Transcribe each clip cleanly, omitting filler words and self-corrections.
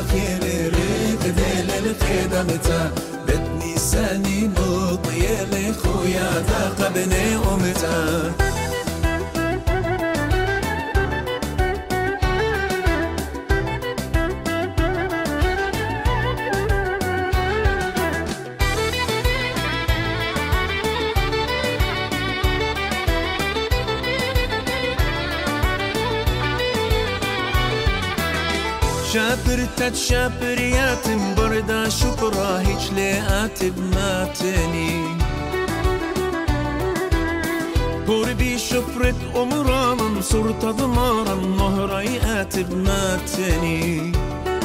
خير ركد للقدمتا بتني ساني مطيل خويا ثاقبني أمتا شابرتت شابرياتم بردا شكرا هيج لقاتب ماتني قربي شفرت أمرانا صرت ضمارا نهري آتب ماتني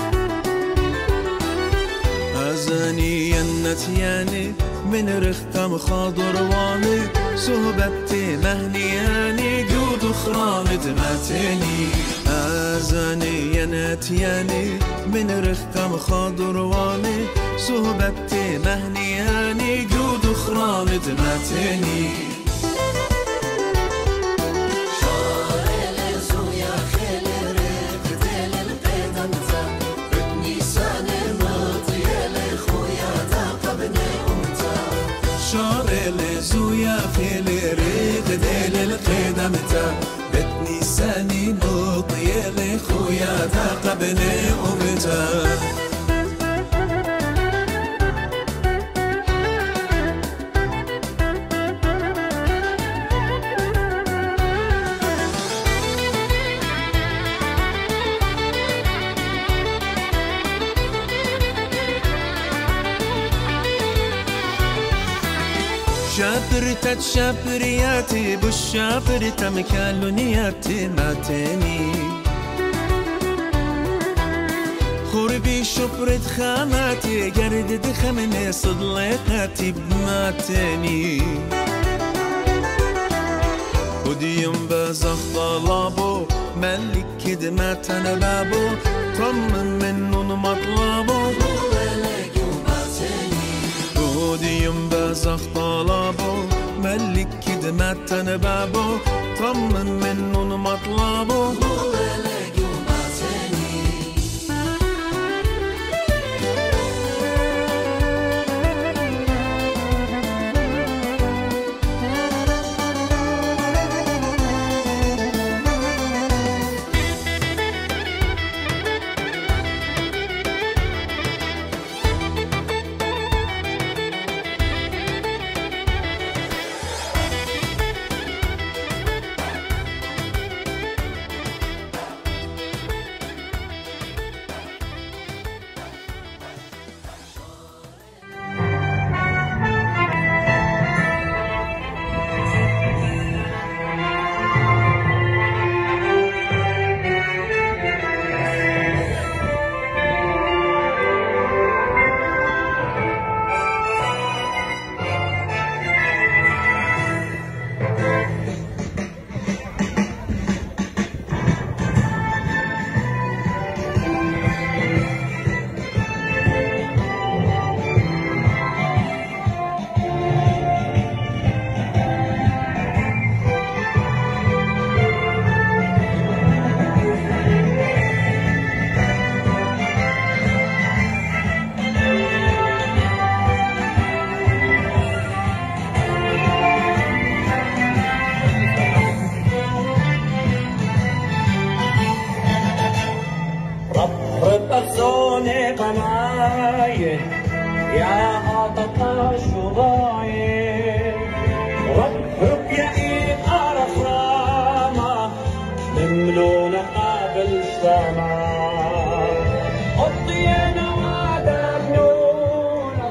أزاني ينتياني من رختم خاضرواني صهبتي مهنياني جود خرانت ماتني أزاني ينتياني من رختم خاضرواني صهبتي مهنياني جود خرانت ماتني زويا في الريق ديل القدمتا بتني ساني نطيل خويا ثاقبني أمتا شابرتت شابرياتي بالشابرت مكالونياتي ماتني خربي شبرت خاماتي جردت خمني صدلقاتي بماتني وديوم بزخ طلبو ملك كدمات انا بابو طمن منه مطلبو وديوم بزخ طلبو ملك كدمات انا بابو طمن منه مطلبو يا عططة شراعي ربك يا إيد أرخامة مملونة قابل سماء قضينا وعدا بنونة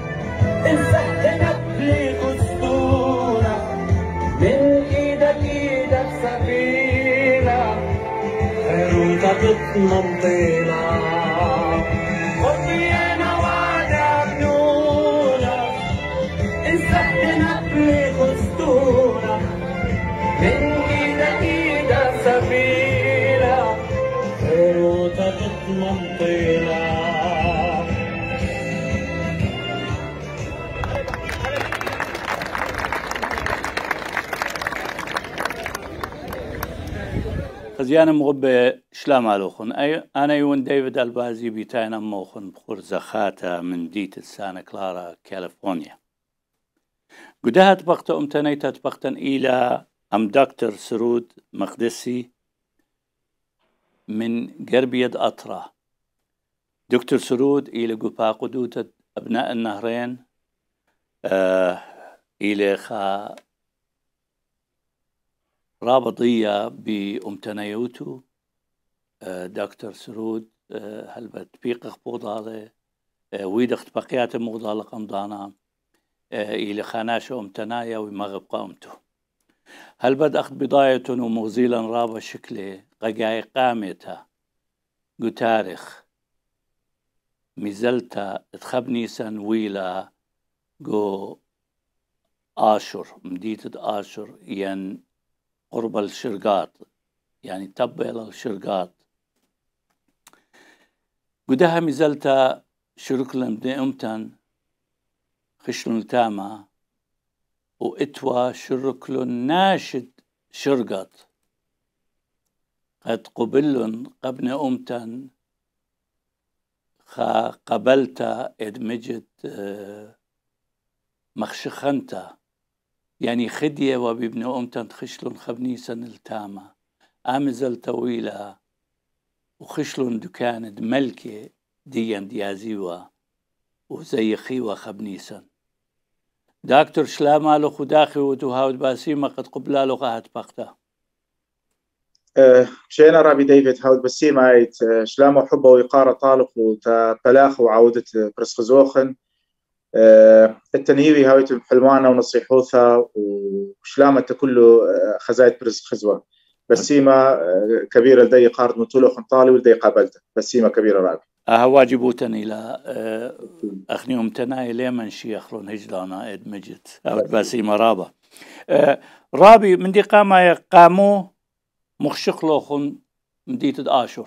انسحتنا بلي أسطورة من إيدك سفينة خيروتها تطمن طيلة سفينة خيروتها تطمن طيلة خزيانا مغبة شلام علوخن أنا يون ديفيد البازي بيتاينا موخن بخور زخاتا من ديت السانة كلارا كاليفورنيا قدهت بقتا أمتنيتت بقتا إلى أم دكتور سرود مقدسي من قربية أطرا دكتور سرود إلى قبا قدوتة أبناء النهرين إلى خا رابطية بأمتنيوتو دكتور سرود هل بتبيق بوضالة ويدخت بقيات مغضالة قمضانا إلى خاناش أمتنايا ومغب قامتو هل بد أخذ بضاية ومغزيلا رابا شكله قاقاي قامتها قو تاريخ مزلتا تخبني سنويلا قو آشر مديتة آشر ين قرب الشرقات يعني تبل الشرقات قدها مزلتا شركلن بدي أمتن خشلن تاما وإتوا شركلن ناشد شرقات قد قبلن قبن أمتن خا قبلتا ادمجت مخشخنتا يعني خدية وبابن أمتن خشلن خبنيسن التاما آمزل طويلة وخشلن دكان ملكة ديان ديازيوا وزي خيوة خبنيسن دكتور شلامالو خداخي وتهاود باسيما قد قبلالو قاهت بقتا شينا رابي ديفيد هاود بسيما شلامو حبه ويقارة طالق وتبلاخ وعودة برسخزوخن التنهيوي هاويت حلوانة ونصيحوثا وشلامة كله خزايت برز خزوة بسيمة كبيرة لدي قارد مطولو خنطالي ولدي قابلته بسيمة كبيرة رابي واجبوتن إلى أخنيهم تناي ليمن شيخلون هجلانا إد مجد أو بسيمة رابا رابي من دي قامة قامو مخشقلوخن مديت آشر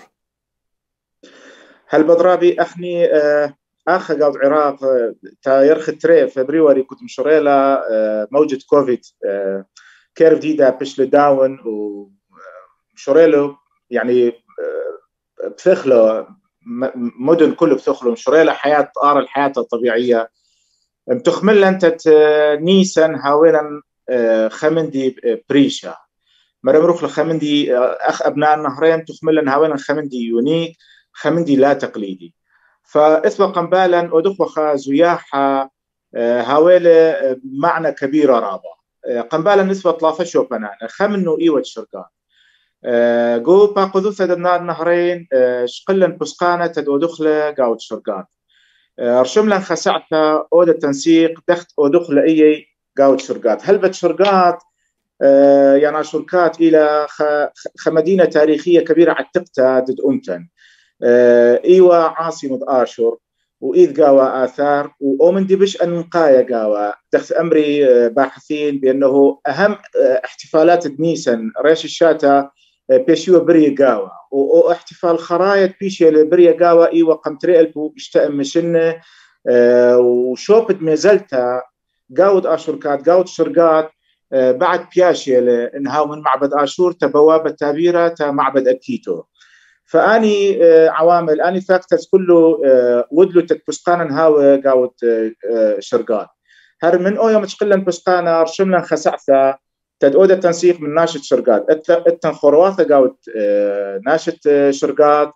هل بدرابي أخني آخر قاعد العراق تاريخ تري فبراير كنت مشريلة موجة كوفيد كيرف جديدة بشل داون ومشريله يعني بثخله مدن كله بثخله مشريلة حياة الحياة الطبيعية بتخمل أنت نيسان هاولا خمندي بريشة مرة مروخ لخمندي أخ أبناء النهرين تخمل هاولا خمندي يونيك خمندي لا تقليدي فإثبا قنبالا ودخوخا زياحة هاويلة معنى كبيرة رابا قنبالا نسبة طلافة شوبنان خمنو إيوة شرقان قو باقذوثة دبناء النهرين شقلن بسقانة تدو دخلة قاود شرقان رشملا خسعتا أودة تنسيق دخت أودخلة إيي قاود شرقات هل بت شرقات يعني شركات إلى خمدينة تاريخية كبيرة عتقتها دد أمتن إيوة عاصمة آشور وإذ قاوى آثار ومن دبش أنقايا قاوى دخت أمري باحثين بأنه أهم احتفالات نيسان ريش الشاتا بيشيو بري قاوى واحتفال خرايط بيشي بري قاوى إيوة قمتري ألبو اشتأم مشنة وشوبت ميزلتا قاود آشوركات قاود شرقات بعد بياشي إنها من معبد آشور تبوابة تابيرة تا معبد أكيتو فاني عوامل اني فاكتورز كله ودلو تكبسقانا هاوي قاوت شرقان هر من اويا متشقلن بسقانا رشملن خسعثا تدعودة تنسيق من ناشط شرقات اتن خرواثة قاوت ناشط شرقات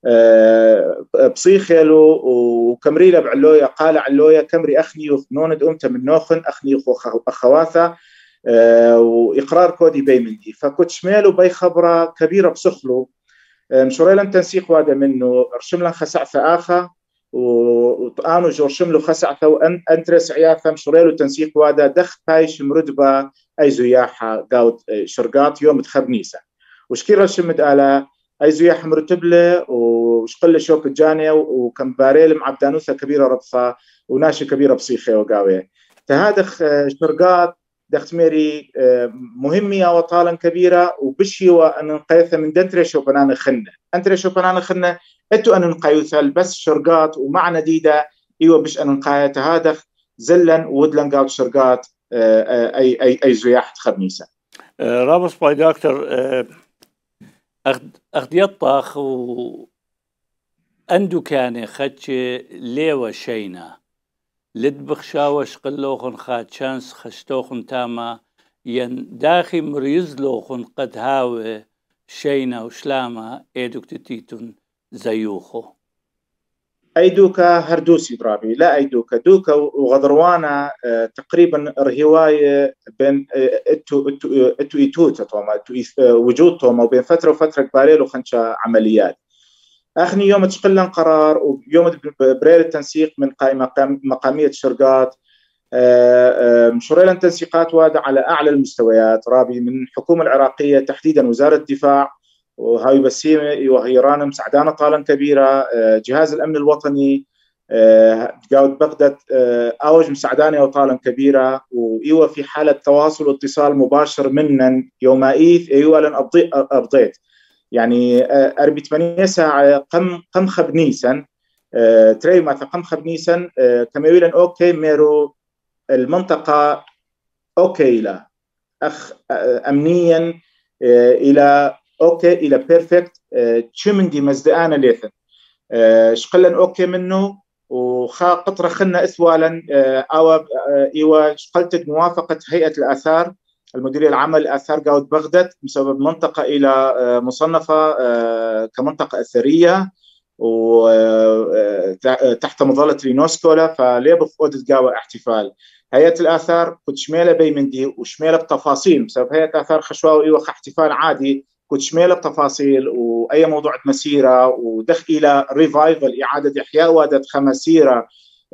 بصيخيلو وكمريلة بعلويا قال علويا كمري اخني نوند امتا من نوخن اخني اخواثة واقرار كودي بيمندي فكنت شميلو بي خبرة كبيرة بسخلو مشوريلن تنسيق وادا منه رشملن خسعثة آخا وطانو جورشملو خسعثة وانترس عياثة مشوريلو تنسيق وادا دخ بايش مردبة أي زياحة قاود شرقات يوم تخبنيسة وشكير رشمد آلا أي زياحة مرتبلة وشقل شوك الجانية وكم باريل معبدانوثة كبيرة ربثة وناشي كبيرة بصيخة وقاوية تهادخ شرقات دخت ميري مهمية وطالا كبيرة وبشي وأن نقيثة من دنتري شوبنان خنة أنتري شوبنان خنة أتو أن نقيثة بس شرقات ومعنى ديدة إيوه بش أن نقاية هذا زلن ودلن قاوت شرقات أي زياح تخبنيسة رابط باي دكتور أخذ يطخ أندو كان خدش ليوة شينا لدبخ شاوش قلوخن خاد شانس خشتوخن تاما ين داخي مريزلوخن قد هاوي شينا وشلاما ايدوك تتيتون زيوخو أيدوكا هردوسي برابي لا أيدوكا دوكا وغضروانا تقريبا رهواية بين اتو ايتوتا توما وجود توما وبين فترة وفترة كباريلو خنشا عمليات أخني يوم تشقلن قرار ويوم برير التنسيق من مقامية شرقات مشوريلا تنسيقات واد على أعلى المستويات رابي من الحكومة العراقية تحديدا وزارة الدفاع وهاي بسيمة وهيران مساعدانا طالا كبيرة جهاز الأمن الوطني قاود بغداد أوج مساعداني وطالا كبيرة وإيوة في حالة تواصل واتصال مباشر منن يومئيث إيوة لن أبضيت يعني 48 ساعة قم خبنيسا تري مثلا قم خبنيسا كما يقولن أوكي ميرو المنطقة أوكي لا أخ أمنيا إلى أوكي إلى بيرفكت تشمن دي مزدآنا ليثن شقلن أوكي منه وخا قطرة خلنا إثوالا أو إيوة شقلتك موافقة هيئة الآثار المديرية العامة للآثار قاود بغداد بسبب منطقة إلى مصنفة كمنطقة أثرية وتحت مظلة اليونسكو فليبق أودت قاوة احتفال هيئة الآثار كنت شميلة بيمندي وشميلة بتفاصيل بسبب هيئة الآثار خشواوي إيوة احتفال عادي كنت شميلة بتفاصيل وأي موضوع مسيرة ودخل إلى ريفايفل إعادة إحياء وادت خمسيرة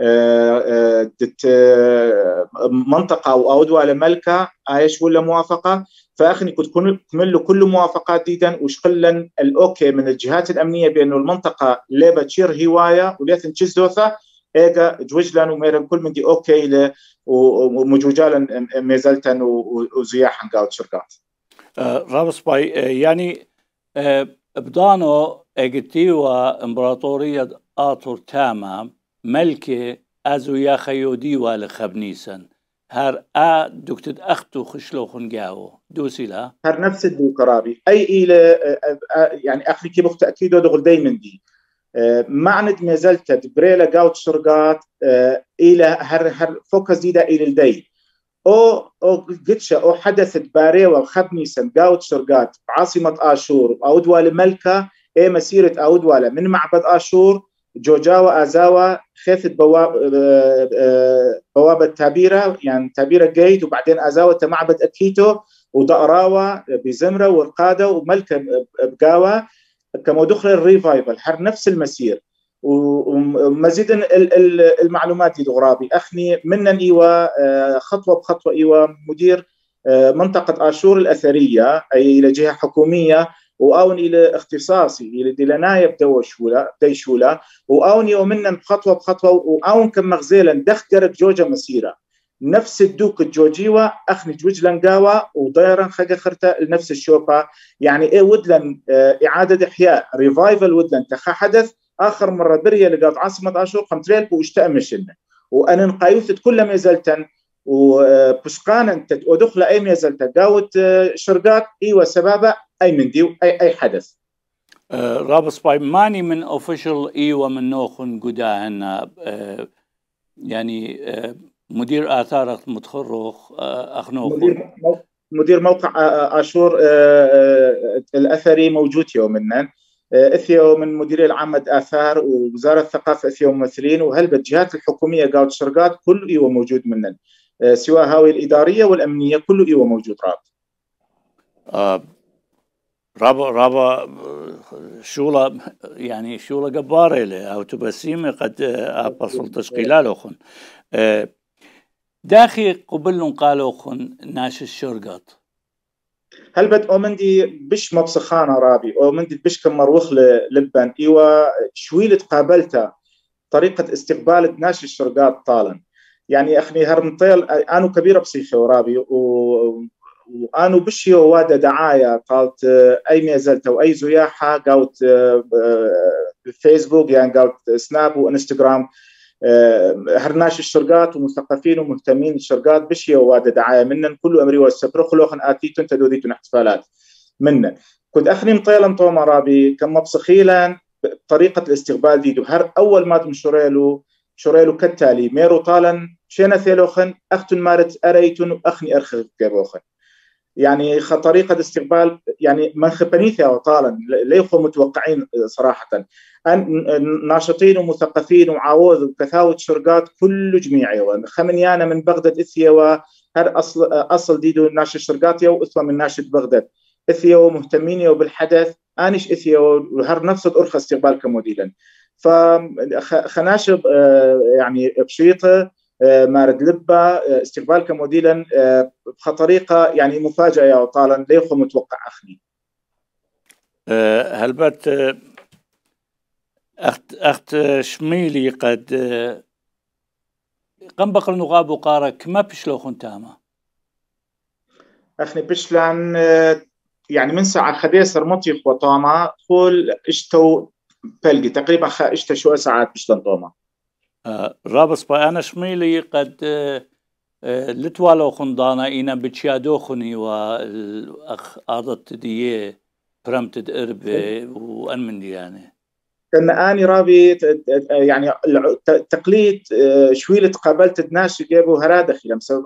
منطقة أو دولة ملكة عايش ولا موافقة فأخني كنت كمل كل موافقات ديدا وشقلن الأوكي من الجهات الأمنية بأنه المنطقة ليبا تشير هواية وليثن تشزوثة إيجا جوجلان وميرن كل من دي أوكي ومجوجالا ميزلتن وزياحا قاود شرقات رابس باي يعني بدانو اجتيوا امبراطورية آطور تاما ملكة ازو يا خيودي والخبنيسن هر دكتد اختو خشلوخن جاو دوسي لا هر نفس الدو قرابي اي الى يعني اخي كي بخت اكيد دغل دايما دي معنى مازلت بريلا جاوت شرقات الى هر فوكس ديدا الى الدي او قدشه او حدثت باريوه وخبنيسن جاوت شرقات بعاصمه اشور او دوله ملكه اي مسيره او دوله من معبد اشور جوجاوا ازاوا خافت بوابه تابيرا يعني تابيرا جيت وبعدين ازاوا معبد اكيتو ودقراوا بزمره والقاده وملكه بقاوا كما دخل الريفايفل حر نفس المسير ومزيدا المعلومات دي غرابي اخني منن ايوه خطوه بخطوه ايوه مدير منطقه اشور الاثريه اي الى جهه حكوميه واون الى اختصاصي الى دلنايا بديشولا واون ومنن بخطوه بخطوه واون كم مغزيلا دخكرك جوجا مسيره نفس الدوك الجوجيوا اخني جوج لنقاوا وضيرا خجا خرتا نفس الشوبا يعني ايه ودلن اعاده احياء ريفايفل ودلن تخا حدث اخر مره بريه لقاط عاصمه اشور قمتريل واشتأمشن وانا نقايوثت كل ما زلتن وبسقان انت ودخل اي ما زلت قاوت شرقات ايوه سبابه اي من دي اي حدث رابس باي ماني من اوفيشال ايوه من نوخن قداهن يعني مدير آثار متخرخ أخنوخ مدير موقع آشور الأثري موجود يومنا إثيو من مديرية العامة آثار ووزارة الثقافة إثيو ممثلين وهل بالجهات الحكومية قاود شرقات كله إيوه موجود منن سواء هاوي الإدارية والأمنية كله إيوه موجود رابا شولا يعني شولا جبارة له أو تبسيمة قد أبصل تشقيلالوخن داخي قبلن قالوخن ناش الشرقات هل بد أومندي بش مبسخانة رابي أومندي بش كم مروخ لبن إيوة شويلة قابلتها طريقة استقبال ناش الشرقات طالا يعني أخني هرمطيل أنا كبيرة بصيخة ورابي وأنا بشي ووادا دعاية قالت أي ميزلت أو أي زياحة قالت فيسبوك يعني قالت سناب وإنستغرام هرناش الشرقات ومثقفين ومهتمين الشرقات بشي ووادا دعاية منن كله أمري والسبر خلوخن آتيتون تدوديتون احتفالات منن كنت أخني مطيلا طوما رابي كم مبسخيلا طريقة الاستقبال ديدو هر أول ما تمشوريلو شوريلو كالتالي ميرو طالا شينا ثيلوخن أختن مارت أريتون أخني أرخذ كيبوخن يعني طريقة استقبال يعني من خبنيثة وطالا ليخوا متوقعين صراحة ناشطين ومثقفين وعاوذ وكثاوت شرقات كل جميعي خمنيانا من بغداد إثيا وهر أصل ديدو ناشط شرقاتيا وإثوى من ناشط بغداد إثيا ومهتمين وبالحدث آنش إثيا وهر نفس الأرخى استقبال كموديلا فخناشب يعني بشيطة مارد لبة استقبال كموديلا بطريقة يعني مفاجأة يا طالا ليخو متوقع أخني هلبت أخت شميلي قد قم بقر نغاب وقارك ما بشلو خنتاما أخني بشلان يعني من ساعة خديسر مطيق وطاما قول اشتو بلقي تقريبا اشتو شو ساعات بشلان طاما رابس با أنا شميلي قد لتوالو خندانا إنا بتشيادو خني والأخ أرضت ديه برمتد إربي وأن من دي يعني كان اني رابي يعني تقليد شوي تقابلت الناس جابوا هرادخي بسبب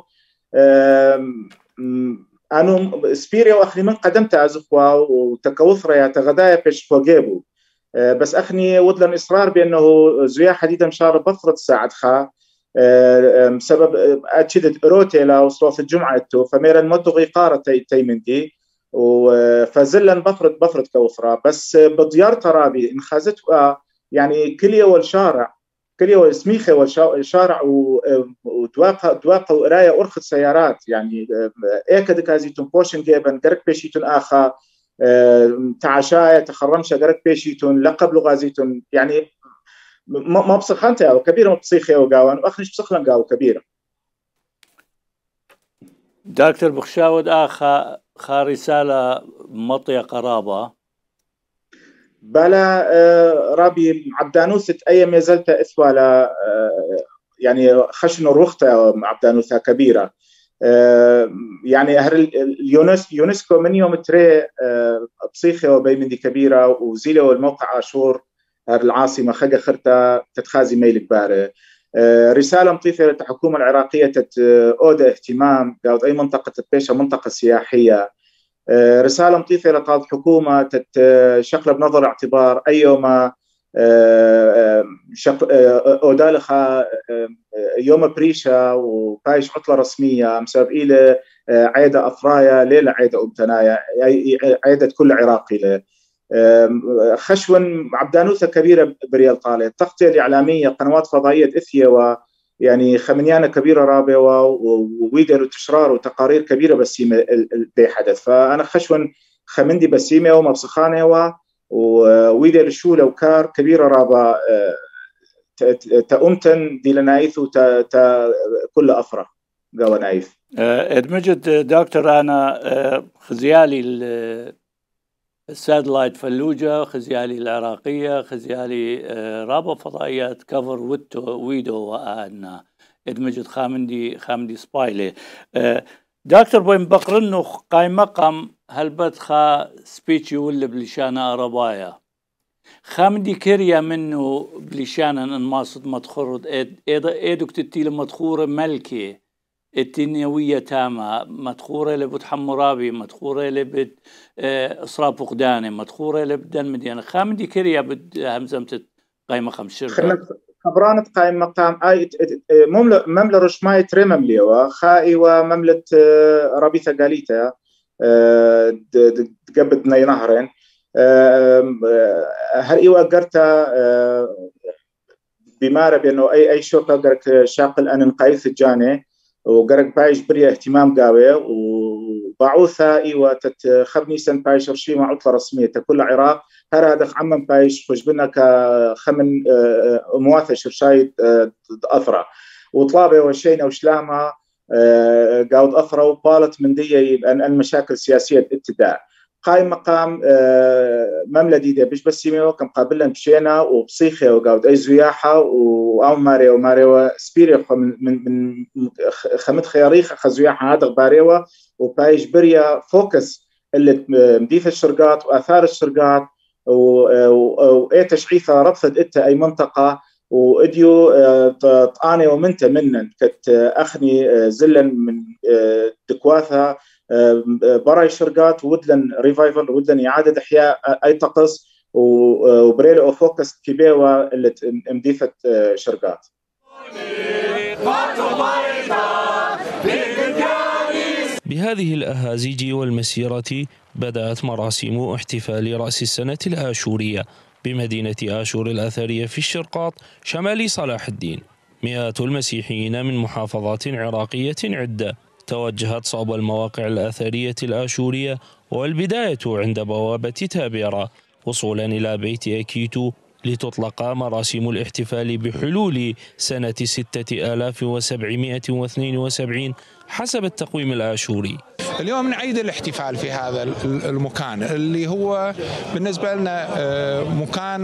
انو سبيريا واخني من قدمت ازخوا وتكوثر يا تغدايا بيش فوجيبو بس اخني ودلن اصرار بانه زويا حديدا مشار بفرض ساعد خا بسبب اتشدت روتيلا وصلوات الجمعه فميرا مدغي قاره تيمندي فزلن بفرد كوثرة بس بديار ترابي انخازت يعني كلية والشارع كلية والسميخة والشارع ودواقة وقراية أرخد سيارات يعني ايكا دكازيتون بوشن جيبن قرق بيشيتون آخا تعشاية تخرمشة قرق بيشيتون لقب لغازيتون يعني ما بصخانتها أو كبيرة ما بصيخة وقاوان وأخنش بصخلن قاو كبيرة دكتور بخشاود آخا رسالة مطية قرابة بلا رابي عبدانوثة أيام يزلت إثوالا يعني خشن روخته عبدانوثة كبيرة يعني اليونسكو من يوم تري بصيخة وبيمندي كبيرة وزيلة والموقع عاشور العاصمة خجا خرطة تتخازي ميل كبارة رسالة مطيفة للحكومة العراقية أودى اهتمام قاعد أي منطقة تبيشة منطقة سياحية رسالة مطيفة لقاض حكومة تشقل بنظر اعتبار أيوما أودالخا يوم بريشة وبايش عطلة رسمية مسبب إلى عيدة أفرايا ليلة عيدة أمتنايا عيدة كل عراقي خشون عبدانوثة كبيرة بريال طالع التغطية الإعلامية قنوات فضائية إثيا يعني خمنيانة كبيرة رابعة وويدر تشرار وتقارير كبيرة بسيمة دي حدث فأنا خشون خمندي بسيمة ومبسخانة وويدر شولة وكار كبيرة رابعة تأمتن دي لنايث كل أفرح قوى نايث ادمجد دكتور أنا خزيالي الساتلايت فلوجة خزيالي العراقية خزيالي رابط فضائيات كفر ويدو وآدنا ادمجد خامندي سبايلي دكتور بوين بقرنو قاي مقام هلبت خا سبيتشي ولا بلشانا ربايا خامندي كريا منه بلشانا انماصد مدخورد ايدك تتيل مدخورة ملكي التنيوية تامة مدخورة لبد حمرابي مدخورة لبد إصراب فقداني مدخورة لبدن مدينة خامدي كريا بد همزمت قايمة خمشير خبرانة قايمة مقام مملة رشماي تري ممليوة خائي ومملة رابيثة قاليتا تقبد ناي نهرين هل إيوة قرتا بمارة بأنه أي شوكة قرك شاقل أن نقايث الجاني وقرق بايش بريا اهتمام قاوي وبعوثة إيوة تتخبني سن بايش رشيمة عطلة رسمية تكل العراق هذا عمم بايش فجبنا كخمن مواثة شرشايد أثرة وطلابة وشينا وشلامة قاود أثرة وبالت من دي المشاكل السياسية ابتداء قايم مقام مملة ديدة بيش بس يميو كم قابلن بشينا وبصيخة وقاود أي زياحة وأو ماريو سبيريو من خمد خياريخ خزياحة هذا باريوة وبايش بريا فوكس اللي مديث الشرقات وآثار الشرقات وإيه تشعيثة ربثت إتا أي منطقة وإديو طاني ومنتا منن كت أخني زلا من دكواثها براي الشرقات ودلن ريفايفل ودلن إعادة إحياء أي طقس وبريل أو فوكس كبيوة اللي مديثة شرقات. بهذه الأهازيج والمسيرة بدأت مراسم احتفال رأس السنة الآشورية بمدينة آشور الأثرية في الشرقاط شمال صلاح الدين. مئات المسيحيين من محافظات عراقية عدة توجهت صوب المواقع الأثرية الآشورية، والبداية عند بوابة تابيرا وصولا إلى بيت أكيتو لتطلق مراسم الاحتفال بحلول سنة 6772 حسب التقويم الآشوري. اليوم نعيد الاحتفال في هذا المكان اللي هو بالنسبة لنا مكان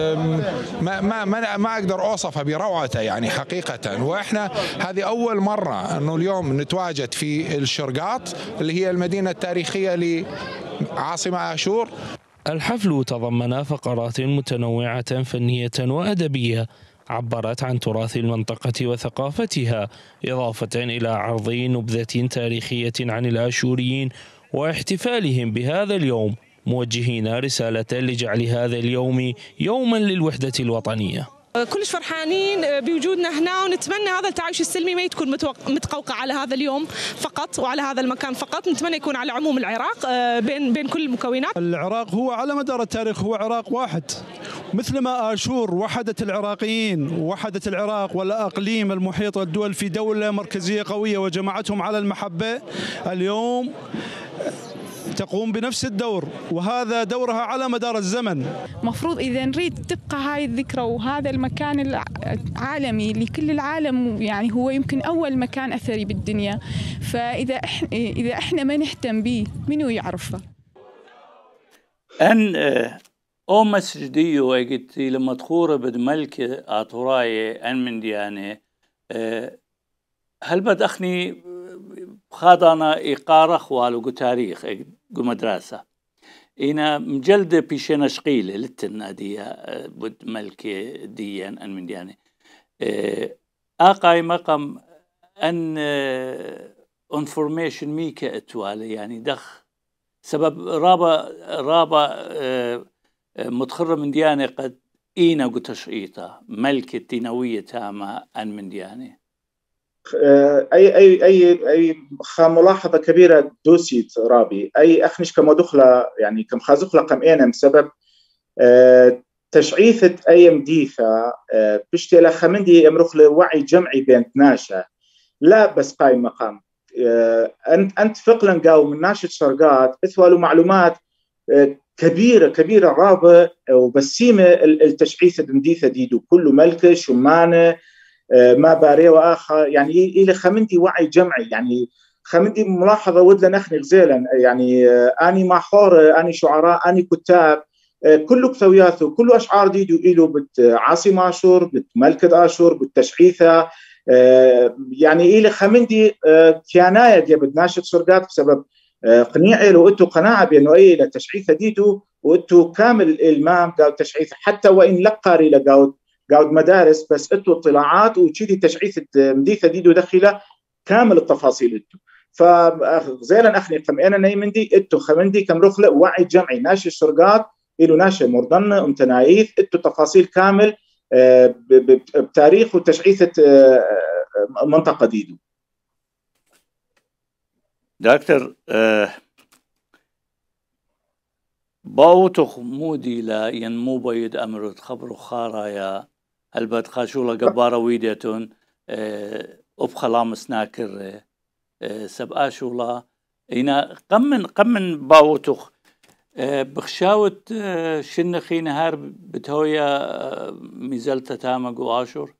ما أقدر أوصفه بروعته يعني حقيقة. وإحنا هذه أول مرة أنه اليوم نتواجد في الشرقاط اللي هي المدينة التاريخية لعاصمة آشور. الحفل تضمن فقرات متنوعة فنية وأدبية عبرت عن تراث المنطقة وثقافتها، إضافة إلى عرض نبذة تاريخية عن الآشوريين واحتفالهم بهذا اليوم، موجهين رسالة لجعل هذا اليوم يوما للوحدة الوطنية. كلش فرحانين بوجودنا هنا، ونتمنى هذا التعايش السلمي ما تكون متقوقع على هذا اليوم فقط وعلى هذا المكان فقط، نتمنى يكون على عموم العراق بين كل المكونات. العراق هو على مدار التاريخ هو عراق واحد، مثلما آشور وحدت العراقيين ووحدت العراق والأقليم المحيط والدول في دولة مركزية قوية وجمعتهم على المحبة. اليوم تقوم بنفس الدور، وهذا دورها على مدار الزمن. مفروض إذا نريد تبقى هاي الذكرى وهذا المكان العالمي لكل العالم، يعني هو يمكن أول مكان أثري بالدنيا، فإذا إحنا ما نهتم به منو يعرفه؟ أن أو مسجدي وقتي لما تخور بدملك أطراي أن من ديانة هل بدأخني خاضنا إقارة خوالو تاريخ جو مدرسة إنا مجلدة بيشنا شقيلة للتنادية بد ملك ديان أن من ديانة آقاي مقام أن انفورميشن ميكا اتوالي يعني دخ سبب رابا متخرة من ديانة قد إينا قو تشقيطة ملكة دينوية تامة أن من ديانة. اي ملاحظه كبيره دوسيت رابي اي اخنش كما دخله يعني كم خازخله قم انا بسبب تشعيثه اي مديثه بشتي خمندي امرخ لوعي جمعي بين ناشا لا بس قايم مقام انت فقلا قاو من ناشط شرقات اثوالوا معلومات كبيره رابع وبسيمه التشعيث المديثه ديدو كله ملكه شمانه ما باري واخا يعني الى خمندي وعي جمعي يعني خمندي ملاحظه ودنا نخني غزيلا يعني اني محور اني شعراء اني كتاب كله كتوياته كله اشعار ديدو الو بت عاصمه اشور بت ملكه اشور بالتشعيثه يعني الى خمندي كيانايا جابت ناشط شرقات بسبب قنيعي لو انتو قناعه بانه اي لتشعيثه ديدو وانتو كامل الالمام قال تشعيث حتى وان لقاري لقاود مدارس بس اتو اطلاعات وشيدي تشعيث مديثه ديدو دخيله كامل التفاصيل اتو فزيلا اخني قم انا نيمندي اتو خمندي كم رخله وعي جمعي ناشي الشرقات الو ناشي مردنه ومتنايث اتو تفاصيل كامل بتاريخ وتشعيثه منطقه ديدو. دكتور باوتخ مودي لا ينمو بيد أمر خبر خارايا البد خاشولا جبارة ويديتون أبخلام سناكر سبآشولا إنا قمن باوتخ بخشاوت شنخي نهار بتهويا ميزلت تامق وآشور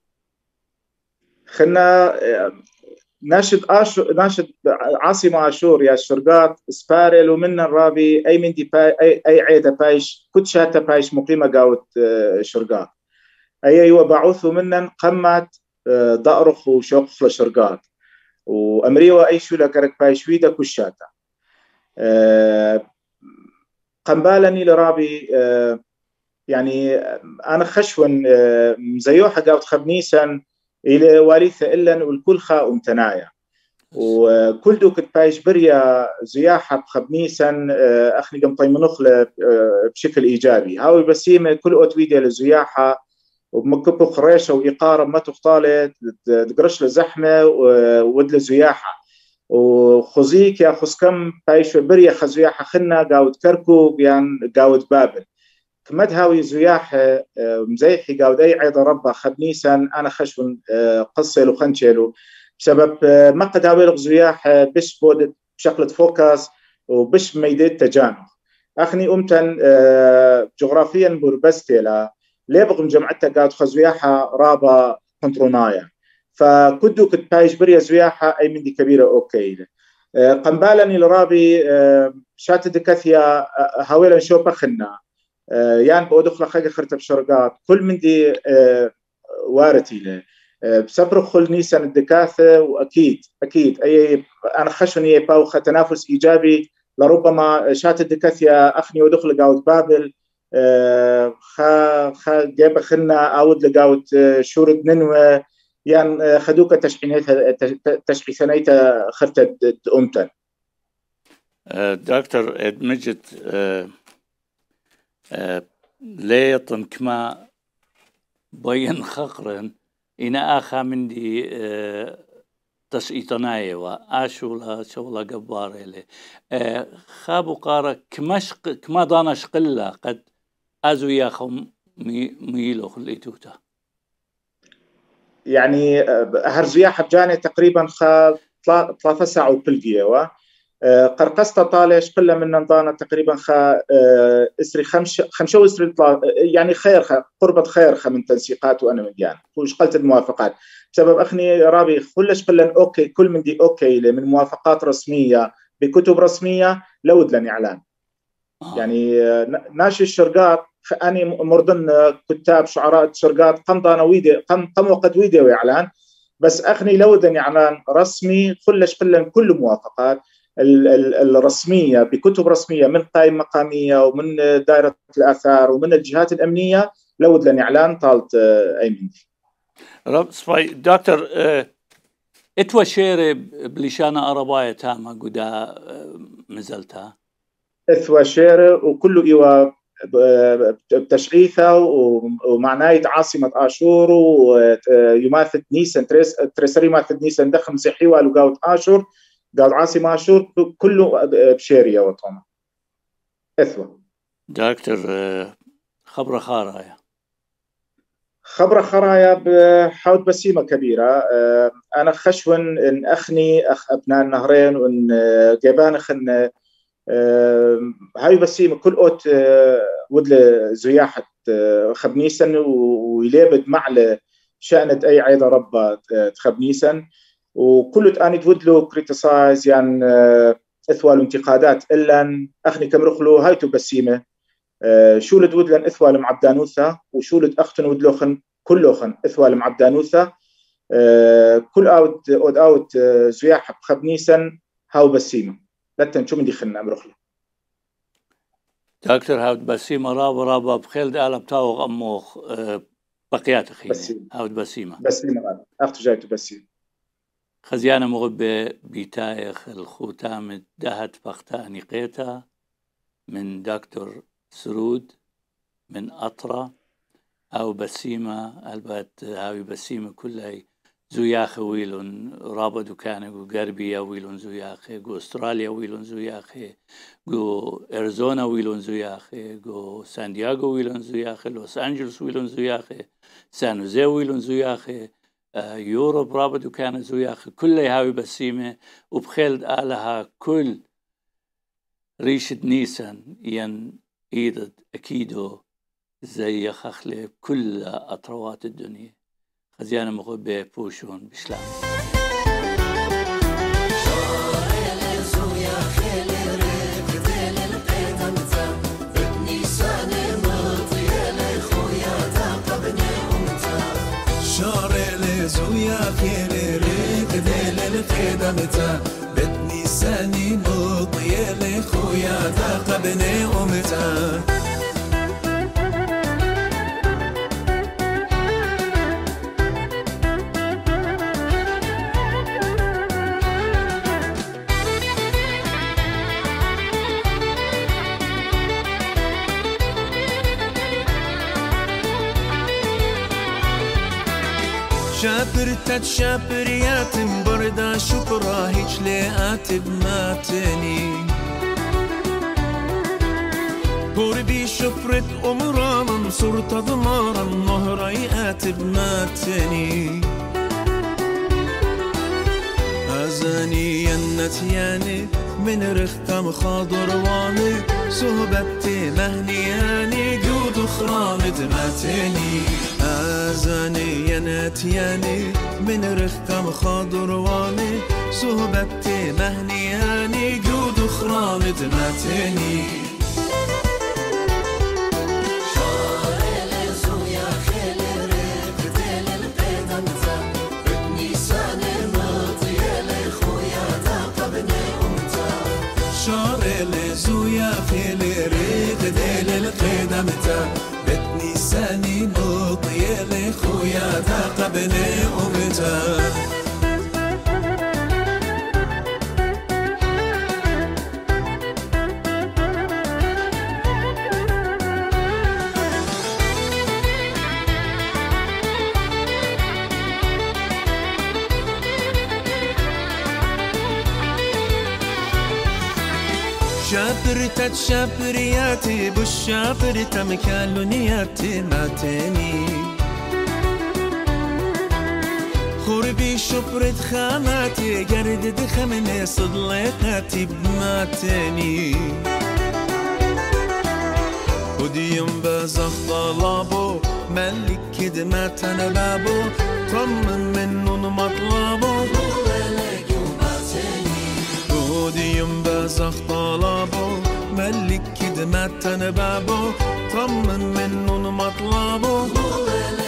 خلنا ناشد عاصمة آشور يا الشرقات سبارل ومن الرابي أي من دي أي عيدة بايش كنت شاتا بايش مقيمة قاوت شرقات أي وبعوثوا منن قمت ضأرخ وشوق لشرقات وأمريوا أي شو لكرك بايش ويدا كشاتا قنبالني لرابي يعني أنا خشون مزيوحة قاوت خبنيسا إلى واليثة إلا والكل خاء امتنايا وكل دوك بايش بريا زياحة بخبنيسا أخني قم طيب منخلة بشكل إيجابي هاوي بسيمة كل أوتويديا للزياحة وبمكبو خريشة وإقارة ما تختالت تقرش لزحمة ود لزياحة وخزيك يا خزكم بايش بريا خزياحة خنا قاود كركو يعني قاود بابل كمد هاوي زياحة مزيحي قاود أي عيد ربا خبنيسا أنا خشون قصيلو خنشيلو بسبب ما قد هاوي زياحة بش بود بشكل فوكس وبش ميدات تجانب أخني أمتن جغرافيا بربستيلا ليه بقم جمعتها قاعد خزوياحة رابا كنترونايا فكدو كنت بايش بريا زوياحة أي من دي كبيرة أوكي قنبالني لرابي شاتد كثيا هاويلا نشوفها خنا يعني بودخل خاقة خرطة بشرقات كل من دي وارتي له بسبر خل نيسان الدكاثة وأكيد أي أنا خشوني باوخة تنافس إيجابي لربما شاتد كثيا أخني ودخل قاود بابل خا جاب خلنا أود لقاوت شورد ننوى يعني خدوك تشحيثنيتا خرطة أمتن دكتور مجد ليطن كما بين خقرن إنا آخا من دي تشئيطناي وآشولا شولا قباري لي خابو قارة كما دانش قلة قد أزو ياخم ميلو خليتوتا يعني هرزياح بجاني تقريبا 3 ساعة وبلقية قرقستا طالش قلة من نضانا تقريبا اسري خمسة واسري يعني خير قربة خير من تنسيقات وانا مليان وش قلت الموافقات بسبب اخني رابي كلش قلن اوكي كل من دي اوكي من موافقات رسمية بكتب رسمية لود لن اعلان يعني ناشي الشرقات اني مردن كتاب شعراء الشرقات قم ضانا ويدي قم وقت ويدي واعلان بس اخني لود لن اعلان رسمي كلش قلن كل موافقات الرسمية بكتب رسمية من قائمة مقامية ومن دائرة الآثار ومن الجهات الأمنية لود لن إعلان طالت أي من دي رب صفاي دكتور اتوى شيري بلشانة أرباية تاما قدا مزلتها اتوى شيري وكله إيوة بتشعيثة ومعناية عاصمة آشور ويماثل نيسان تريسري يماثل نيسان دخل مسيحي ولقاوت آشور قال عاصمة آشور كله بشيريا وطوما اثوى دكتور خبر خرايا بحاول بسيمة كبيرة أنا خشون إن أخني أبناء النهرين وإن جبان خن هاي بسيمة كل أوت ودل زياحة خبنيسن ويلابد معل شأنت أي عيدة ربا تخبنيسن وكل تاني تودلو كريتيسايز يعني اثوال انتقادات الا اخني كمرخلو هايتو بسيمه شو لدودلن اثوال معبدانوثا وشو لد اختن ودلوخن كلوخن اثوال معبدانوثا كل اوت زياح بخبنيسن هاو بسيمه لتن شو من دي خلنا مرخلو دكتور هاو بسيمه رابا بخيل دالب تاوغ اموخ بقيات خيني هاو بسيمه اختو جايتو بسيمه خزيانة مغبة بتايخ الختام دهت فختاني قيتا من دكتور سرود من أطرة أو بسيمة البات هاوي بسيمة كلها زياخة ويلون رابدو كانوا غربية ويلون زياخة جو أستراليا ويلون زياخة جو أريزونا ويلون زياخة جو سان دياغو ويلون زياخة لوس أنجلوس ويلون زياخة سان هوزي ويلون زياخة يوروب رابط وكان زوياخ كلها هاوي بسيمة وبخيل آلها كل ريشة نيسان ين إيدد أكيدو زي خخلة كل أطروات الدنيا خزيانة مغبة بوشون بشلام شارع زويا خيل ريك ديل القدمتا بدني ساني نطي لي خويا تقبني أمتا شابرتت شابريات بردا شكرا هيج لقات بماتني قربي شفرت أمرانا صرت ضمارا نهريات بماتني أزاني ينتياني من رختم خضرواني صهبتي مهنياني جود خرامت ماتني أزاني ينتياني من رختم خضرواني صهبتي مهنياني جود خرامت ماتني زويا خيل ريق ديل القدمتا بتني ساني نوطي لي خويا تقبني أمتا شابرتت شابرياتي بالشابرت مكالونياتي ماتني خربي شبرت خاماتي قرد دخمني صدلقاتي بماتني وديم بازخ طلبو ملك كدمات انا بابو طمن منن مطلبو وديم بازخ طلبو ملك كدمات انا بابو طمن منن مطلبو